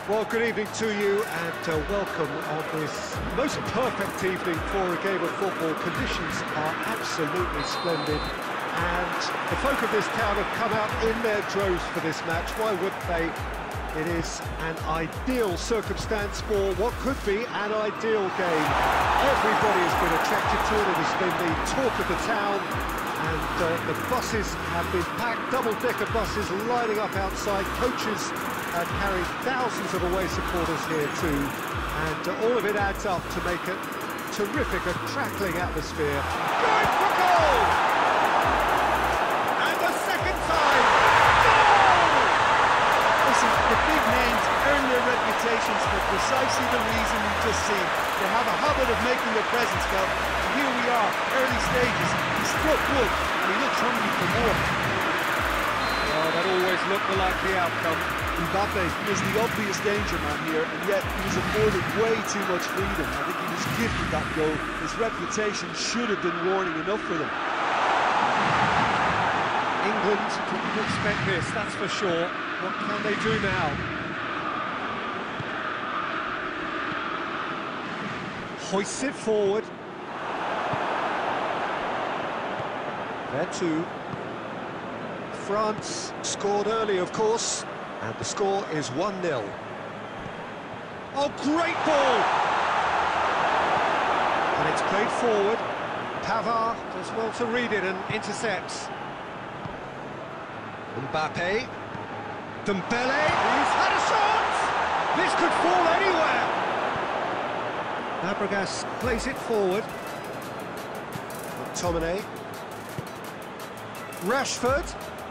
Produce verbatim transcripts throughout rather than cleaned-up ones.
Well, good evening to you and uh, welcome on this most perfect evening for a game of football. Conditions are absolutely splendid and the folk of this town have come out in their droves for this match. Why wouldn't they? It is an ideal circumstance for what could be an ideal game. Everybody has been attracted to it. It has been the talk of the town. And uh, the buses have been packed, double-decker buses lining up outside. Coaches have carried thousands of away supporters here too. And uh, all of it adds up to make a terrific, a crackling atmosphere. Going for goal! And the second time! Goal! Listen, the big names earn their reputations for precisely the reason we've just seen. They have a habit of making their presence felt. And here we are, early stages. He struck wood, and he looks hungry for more. Well, that always looked the likely outcome. Mbappe was the obvious danger man here, and yet he was afforded way too much freedom. I think he was gifted that goal. His reputation should have been warning enough for them. England didn't expect this, that's for sure. What can they do now? Hoists it forward. There too. France scored early, of course, and the score is one nil. Oh, great ball! And it's played forward. Pavard does well to read it and intercepts. Mbappe. Dembele, he's had a shot! This could fall anywhere! Fabregas plays it forward. McTominay. Rashford.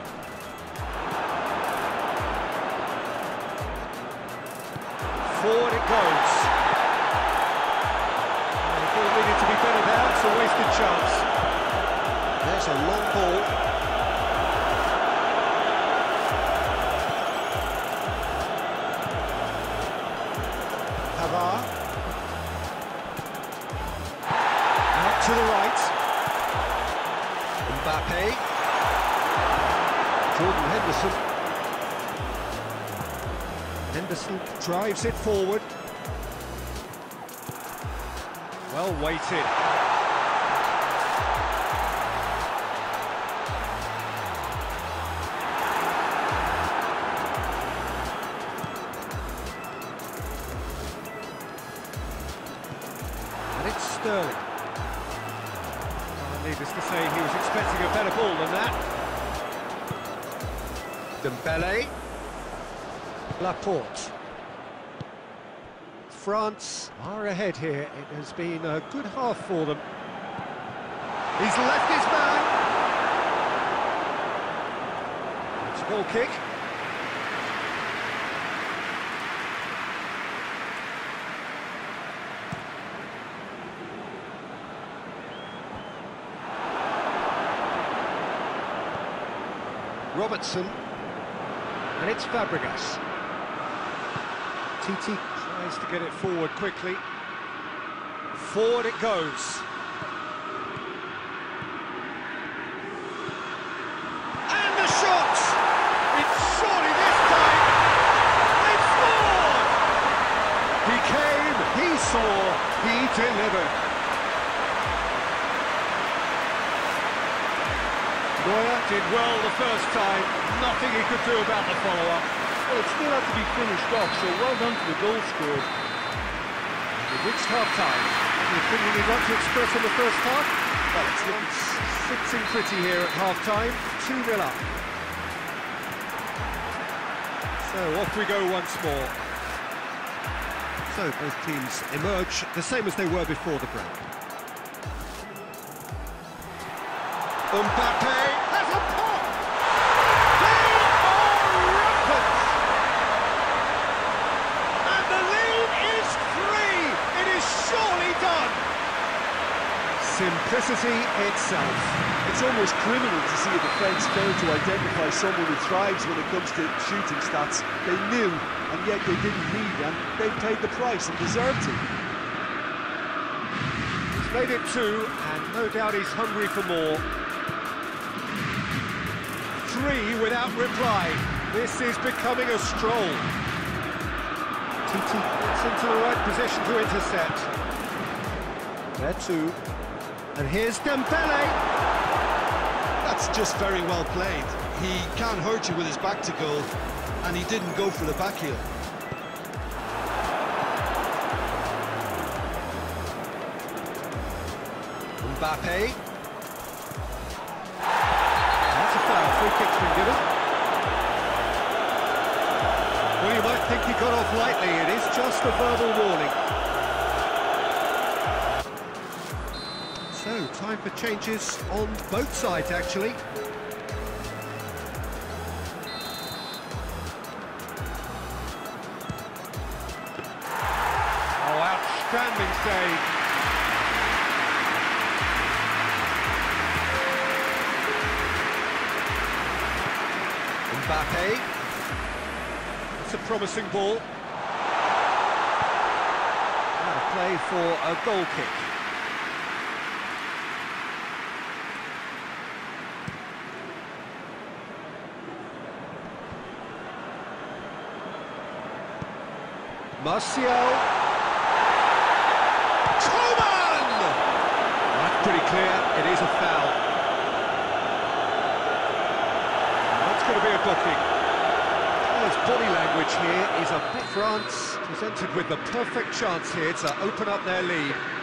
Forward it goes. The ball needed to be better there, it's a wasted chance. There's a long ball. Pavard. Out to the right. Mbappe. Jordan Henderson. Henderson drives it forward. Well weighted. And it's Sterling. Well, needless to say, he was expecting a better ball than that. Dembele. Laporte. France are ahead here. It has been a good half for them. He's left his man. It's a goal kick. Robertson. And it's Fabregas. Titi tries to get it forward quickly. Forward it goes. And the shot! It's surely this time! They've scored! He came, he saw, he delivered. Neuer did well the first time, nothing he could do about the follow-up. Well, it still had to be finished off, so well done to the goal scorer. We've reached half-time. Anything you'd like to express on the first half? Well, it's looking sitting pretty here at half-time. two nil up. So off we go once more. So both teams emerge the same as they were before the break. Mbappe has a pop! They are rampant! And the lead is three! It is surely done! Simplicity itself. It's almost criminal to see a defence fail to identify someone who thrives when it comes to shooting stats. They knew, and yet they didn't need, and they paid the price and deserved to. He's made it two, and no doubt he's hungry for more. Three without reply. This is becoming a stroll. Titi gets into the right position to intercept. There too. And here's Dembele. That's just very well played. He can't hurt you with his back to goal, and he didn't go for the back heel. Mbappe. That's a foul. Free kick's been given. Well, you might think he got off lightly. It is just a verbal warning. So, time for changes on both sides, actually. Oh, outstanding save. Mbappe. It's a promising ball. And a play for a goal kick. Martial. Coman! That's pretty clear, it is a foul. That's going to be a booking. Oh, his body language here is a bit. France presented with the perfect chance here to open up their lead.